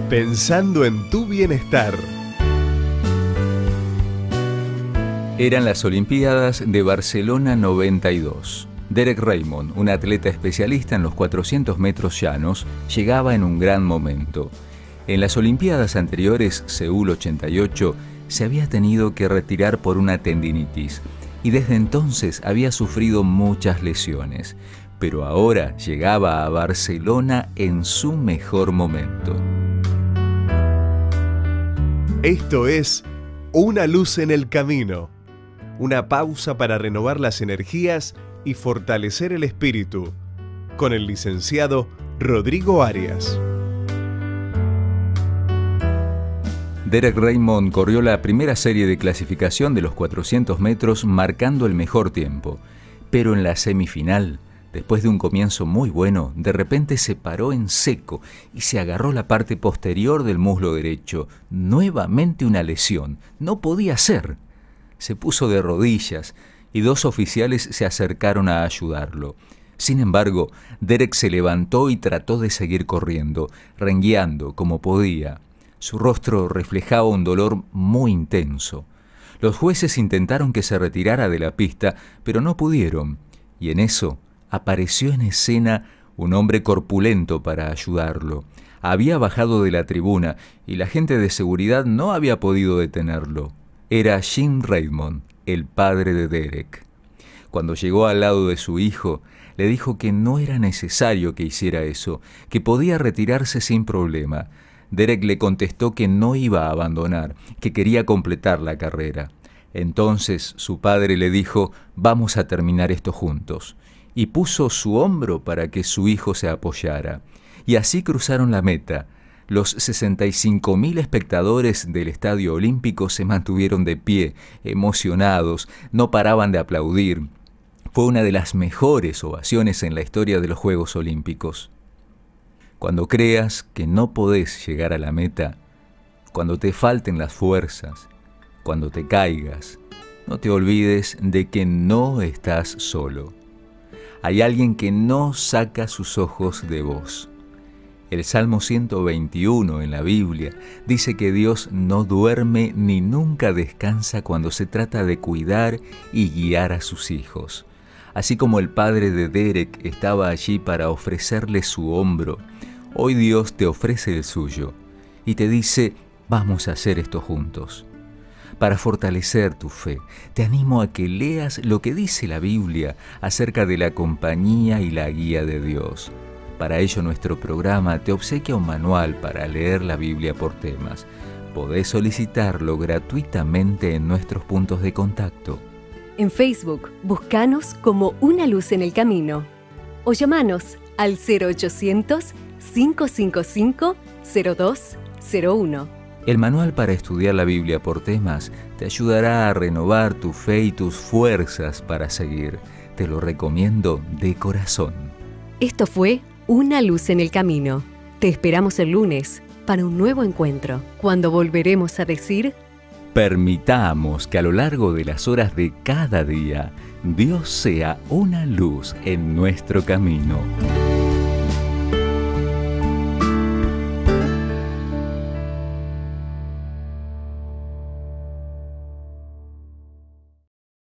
pensando en tu bienestar. Eran las Olimpiadas de Barcelona 92. Derek Raymond, un atleta especialista en los 400 metros llanos, llegaba en un gran momento. En las Olimpiadas anteriores, Seúl 88, se había tenido que retirar por una tendinitis y desde entonces había sufrido muchas lesiones. Pero ahora llegaba a Barcelona en su mejor momento. Esto es Una luz en el camino. Una pausa para renovar las energías y fortalecer el espíritu. Con el licenciado Rodrigo Arias. Derek Raymond corrió la primera serie de clasificación de los 400 metros marcando el mejor tiempo. Pero en la semifinal, después de un comienzo muy bueno, de repente se paró en seco y se agarró la parte posterior del muslo derecho. Nuevamente una lesión. No podía ser. Se puso de rodillas y dos oficiales se acercaron a ayudarlo. Sin embargo, Derek se levantó y trató de seguir corriendo, rengueando como podía. Su rostro reflejaba un dolor muy intenso. Los jueces intentaron que se retirara de la pista, pero no pudieron. Y en eso apareció en escena un hombre corpulento para ayudarlo. Había bajado de la tribuna y la gente de seguridad no había podido detenerlo. Era Jim Raymond, el padre de Derek. Cuando llegó al lado de su hijo, le dijo que no era necesario que hiciera eso, que podía retirarse sin problema. Derek le contestó que no iba a abandonar, que quería completar la carrera. Entonces su padre le dijo: «Vamos a terminar esto juntos», y puso su hombro para que su hijo se apoyara. Y así cruzaron la meta. Los 65.000 espectadores del Estadio Olímpico se mantuvieron de pie, emocionados, no paraban de aplaudir. Fue una de las mejores ovaciones en la historia de los Juegos Olímpicos. Cuando creas que no podés llegar a la meta, cuando te falten las fuerzas, cuando te caigas, no te olvides de que no estás solo. Hay alguien que no saca sus ojos de vos. El Salmo 121 en la Biblia dice que Dios no duerme ni nunca descansa cuando se trata de cuidar y guiar a sus hijos. Así como el padre de Derek estaba allí para ofrecerle su hombro, hoy Dios te ofrece el suyo y te dice: vamos a hacer esto juntos. Para fortalecer tu fe, te animo a que leas lo que dice la Biblia acerca de la compañía y la guía de Dios. Para ello, nuestro programa te obsequia un manual para leer la Biblia por temas. Podés solicitarlo gratuitamente en nuestros puntos de contacto. En Facebook, búscanos como Una Luz en el Camino o llamanos al 0800-555-0201. El manual para estudiar la Biblia por temas te ayudará a renovar tu fe y tus fuerzas para seguir. Te lo recomiendo de corazón. Esto fue Una Luz en el Camino. Te esperamos el lunes para un nuevo encuentro, cuando volveremos a decir: permitamos que a lo largo de las horas de cada día, Dios sea una luz en nuestro camino.